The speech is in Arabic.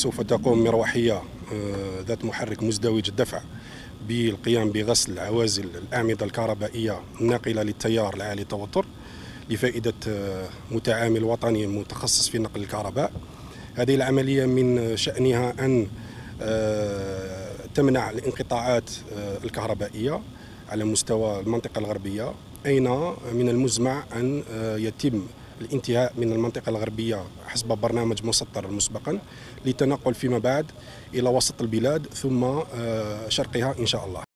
سوف تقوم مروحية ذات محرك مزدوج الدفع بالقيام بغسل عوازل الأعمدة الكهربائية الناقلة للتيار العالي التوتر لفائدة متعامل وطني متخصص في نقل الكهرباء. هذه العملية من شأنها أن تمنع الانقطاعات الكهربائية على مستوى المنطقة الغربية، أين من المزمع أن يتم الانتهاء من المنطقة الغربية حسب برنامج مسطر مسبقا للتنقل فيما بعد إلى وسط البلاد ثم شرقها إن شاء الله.